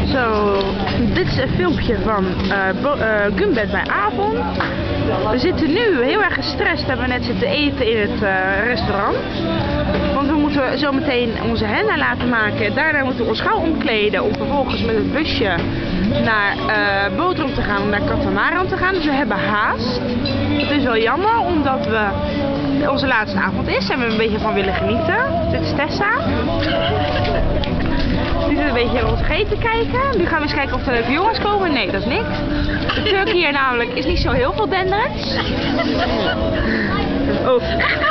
Zo, dit is een filmpje van Gumbed bij avond. We zitten nu heel erg gestrest, hebben we net zitten eten in het restaurant. Want we moeten zo meteen onze henna laten maken. Daarna moeten we ons gauw omkleden om vervolgens met het busje naar Bodrum te gaan, om naar Katamaran te gaan. Dus we hebben haast. Het is wel jammer, omdat we onze laatste avond is en we er een beetje van willen genieten. Dit is Tessa. Die zit een beetje naar ons eten kijken. Nu gaan we eens kijken of er leuke jongens komen. Nee, dat is niks. De Turk hier namelijk is niet zo heel veel denderends. Oh.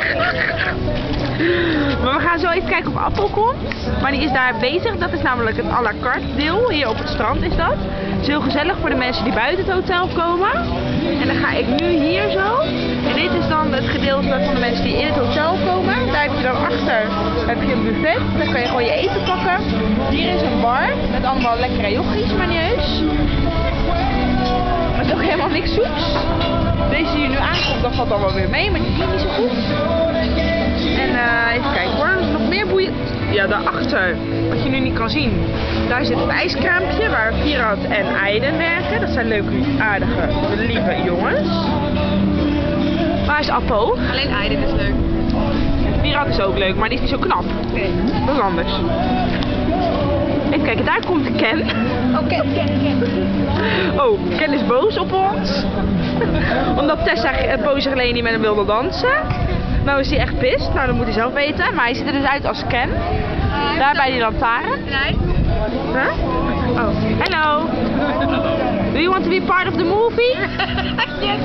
Maar we gaan zo even kijken of Appel komt. Maar die is daar bezig. Dat is namelijk het à la carte deel. Hier op het strand is dat. Het is heel gezellig voor de mensen die buiten het hotel komen. En dan ga ik nu hier zo. En dit is dan het gedeelte van de mensen die in het hotel komen. Daar heb je dan achter een buffet. Dan kan je gewoon je eten pakken. Hier is een bar met allemaal lekkere yoghurts, maar niet heus. Maar het is ook helemaal niks zoets. Deze die hier nu aankomt, dat valt dan wel weer mee, maar die is niet zo goed. En even kijken hoor, er is nog meer boeiend. Ja, daarachter, wat je nu niet kan zien. Daar zit het ijskraampje waar Virat en Aiden werken. Dat zijn leuke, aardige, lieve jongens. Waar is Appo? Alleen Aiden is leuk. Virat is ook leuk, maar die is niet zo knap. Nee. Dat is anders. Even kijken, daar komt Ken. Oh, Ken. Oh, Ken is boos op ons. Omdat Tessa een poosje geleden niet met hem wilde dansen. Nou is hij echt pist. Nou, dat moet hij zelf weten. Maar hij ziet er dus uit als Ken. Daar bij die lantaarn. Nee. Huh? Oh, hello. Do you want to be part of the movie? Yes.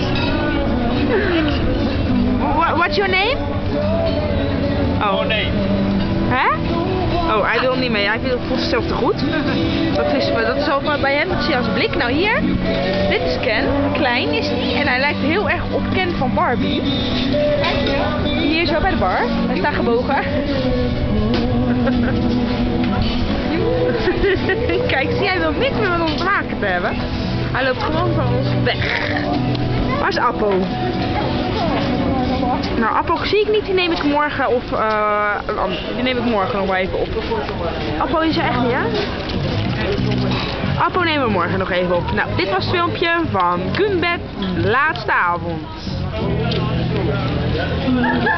What's your name? Oh, nee. Hè? Oh, hij wil niet mee. Hij voelt zichzelf te goed. Dat is ook bij hem. Dat zie je als blik. Nou hier, dit is Ken. Klein is hij. En hij lijkt heel erg op Ken van Barbie. Hier zo bij de bar. Hij staat gebogen. Kijk, zie, hij wil niks meer met ons te maken te hebben. Hij loopt gewoon van ons weg. Waar is Appo? Nou, Appo zie ik niet, die neem ik morgen of die neem ik morgen nog maar even op. Appo is er echt niet, hè? Appo nemen we morgen nog even op. Nou, dit was het filmpje van Gumbed, laatste avond.